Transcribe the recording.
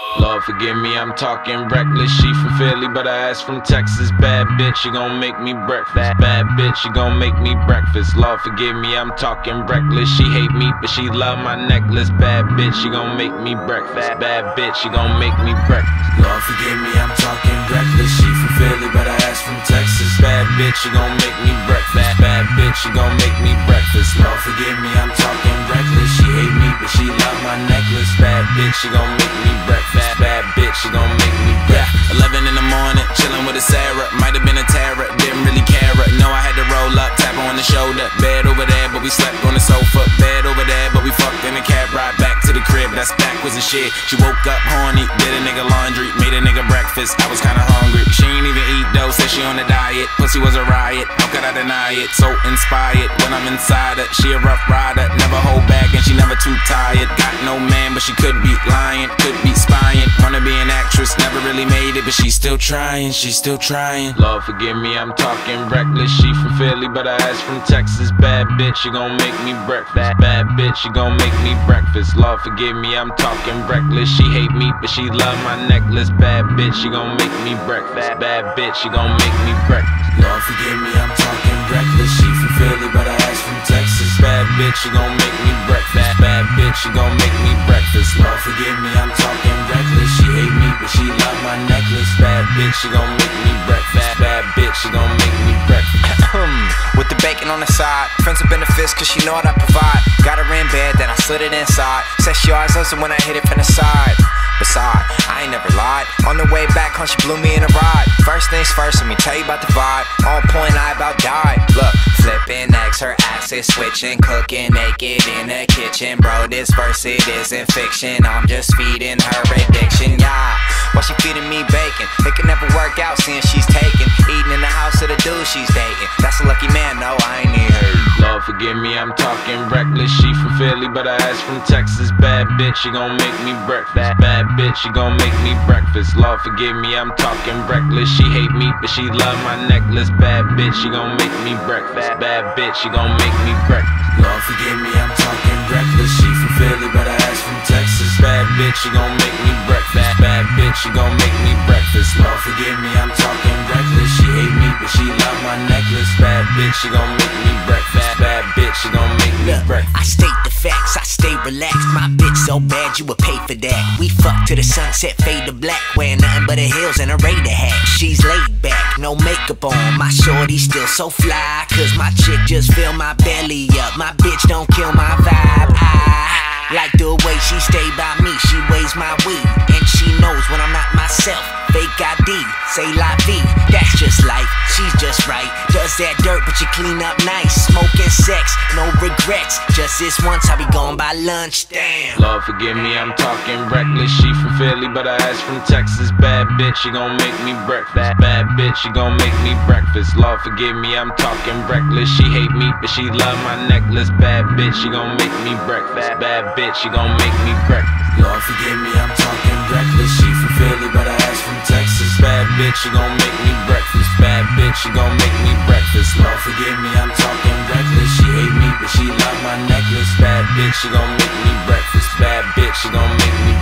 Lord forgive me, I'm talking reckless. She from Philly, but her ass from Texas. Bad bitch, she gon' make me breakfast. Bad bitch, she gon' make me breakfast. Lord forgive me, I'm talking reckless. She hate me, but she love my necklace. Bad bitch, she gon' make me breakfast. Bad bitch, she gon' make me breakfast. Lord forgive me, I'm talking reckless. She from Philly, but her ass from Texas. Bad bitch, she gon' make me breakfast. Bad bitch, she gon' make me breakfast. Lord forgive me, I'm talking reckless. She hate me, but she love my necklace. Bad bitch, she gon' make me breakfast. Bad bitch, she gon' make me breakfast. 11 in the morning, chillin' with a Sarah. Might have been a terror, didn't really care. No, I had to roll up, tap her on the shoulder. Bed over there, but we slept on the sofa. Bed over there, but we fucked in a cab ride back to the crib. That's backwards and shit. She woke up horny, did a nigga laundry, made a nigga breakfast. I was kinda hungry. She ain't even eat though, said she on a diet. Pussy was a riot, how could I deny it? So inspired when I'm inside her. She a rough rider, never hold back and she never too tired. Got no man, but she could be lying, could be spying. Wanna be an actress, never really made it, but she's still trying, she's still trying. Lord forgive me, I'm talking reckless. She from Philly, but her ass from Texas. Bad bitch, she gon' make me breakfast. Bad bitch, she gon' make me breakfast. Lord forgive me, I'm talking reckless. She hate me, but she love my necklace. Bad bitch, she gon' make me breakfast. Bad bitch, she gon' make me breakfast. Lord forgive me, I'm talking reckless. She from Philly, but her ass from Texas. Bad bitch, she gon' make me breakfast. Bad bitch, she gon' make me breakfast. Lord forgive me, I'm talking reckless. She hate me, but she love my necklace. Bad bitch, she gon' make me breakfast. Bad bitch, she gon' make me breakfast. With the bacon on the side, friends with benefits cause she know what I provide. Got her in bed, then I slid it inside. Said she always loves it when I hit it from the side. Beside, I ain't never lied. On the way back home, she blew me in a ride. First things first, let me tell you about the vibe. On point, I about died. Look, flipping X, her axis switching, cooking naked in the kitchen. Bro, this verse, it isn't fiction. I'm just feeding her addiction, yeah. While she feeding me bacon, it can never work out seeing she's taken. Eating in the house of the dude she's dating. That's a lucky man, no, I ain't need her. Lord forgive me, I'm talking reckless. She from Philly, but her ass from Texas. Bad bitch, she gon' make me breakfast. Bad bitch, she gon' make me breakfast. Lord forgive me, I'm talking reckless. She hate me, but she love my necklace. Bad bitch, she gon' make me breakfast. Bad bitch, she gon' make me breakfast. Lord forgive me, I'm talking reckless. She from Philly, but her ass from Texas. Bad bitch, she gon' make me breakfast. Bad bitch, she gon' make me breakfast. Lord forgive me, I'm talking reckless. She hate me, but she love my necklace. Bad bitch, she gon' make me breakfast. Bad bitch, she gon' make me breakfast. I state the facts, I stay relaxed. My bitch so bad you would pay for that. We fuck to the sunset, fade to black. Wearing nothing but a heels and a Raider hat. She's laid back, no makeup on. My shorty still so fly, cause my chick just fill my belly up. My bitch don't kill my vibe. I like the way she stay by me. She weighs my weed, and she knows when I'm not myself. Fake ID, say la vie, that's just life. She's just right, does that dirt but you clean up nice. Smoking sex, no regrets. Just this once, I'll be gone by lunch, damn. Lord forgive me, I'm talking reckless. She from Philly, but her ass from Texas. Bad bitch, she gon' make me breakfast. Bad bitch, she gon' make me breakfast. Lord forgive me, I'm talking reckless. She hate me, but she love my necklace. Bad bitch, she gon' make me breakfast. Bad bitch, she gon' make me breakfast. Lord forgive me, I'm talking reckless. She from Philly, but her ass from Texas. Bad bitch, she gon' make me breakfast. Bad bitch, she gon' make me breakfast. Lord forgive me, I'm talking reckless. She hate me, but she love my necklace. Bad bitch, she gon' make me breakfast. Bad bitch, she gon' make me